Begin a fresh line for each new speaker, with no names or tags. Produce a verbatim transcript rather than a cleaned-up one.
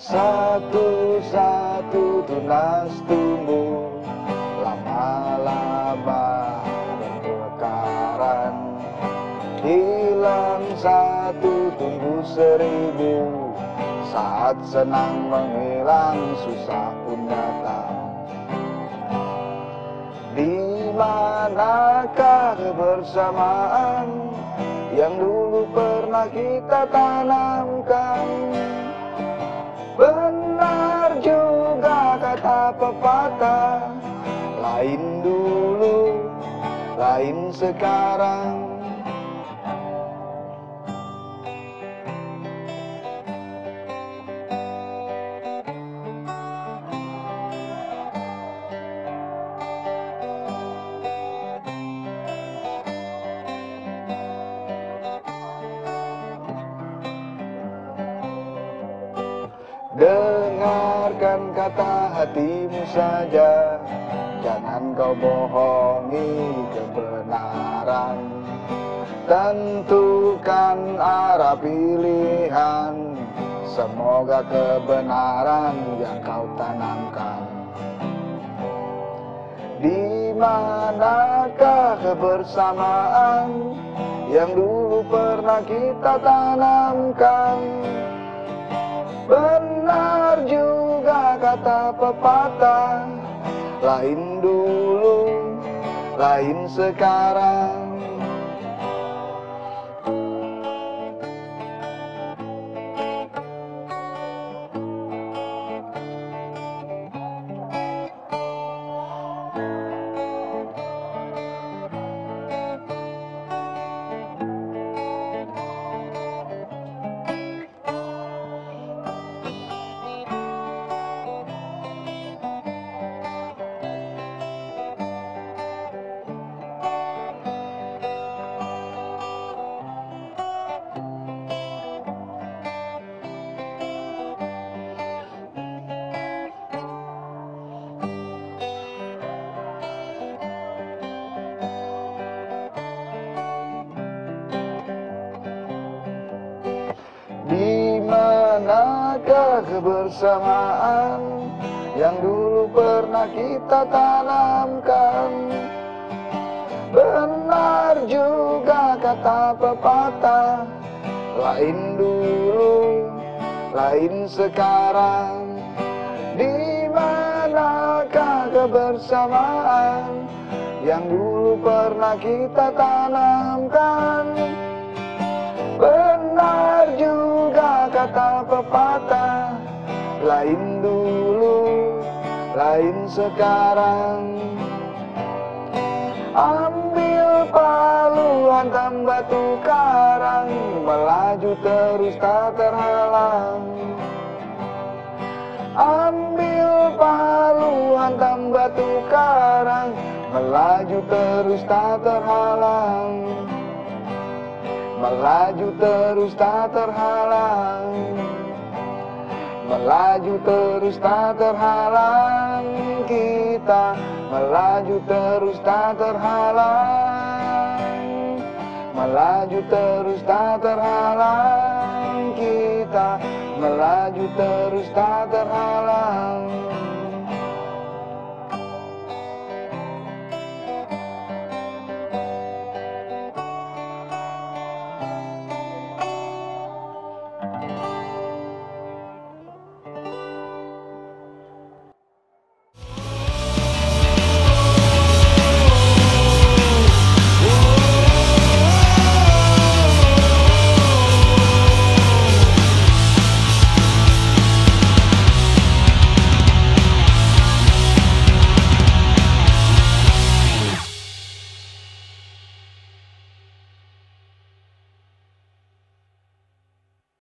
Satu-satu tunas tumbuh, lama-lama bermekaran. Hilang satu tumbuh seribu, saat senang menghilang susah pun datang. Di manakah kebersamaan yang dulu pernah kita tanamkan? Benar juga kata pepatah, lain dulu, lain sekarang. Dengarkan kata hatimu saja, jangan kau bohongi kebenaran. Tentukan arah pilihan, semoga kebenaran yang kau tanamkan. Di manakah kebersamaan yang dulu pernah kita tanamkan? Benar juga kata pepatah, lain dulu, lain sekarang. Di manakah kebersamaan yang dulu pernah kita tanamkan? Benar juga kata pepatah, lain dulu, lain sekarang. Di manakah kebersamaan yang dulu pernah kita tanamkan? Benar juga kata pepatah, lain dulu, lain sekarang. Ambil palu, hantam batu karang, melaju terus tak terhalang. Ambil palu, hantam batu karang, melaju terus tak terhalang. Melaju terus tak terhalang, melaju terus tak terhalang. Kita melaju terus tak terhalang, melaju terus tak terhalang. Kita melaju terus tak terhalang.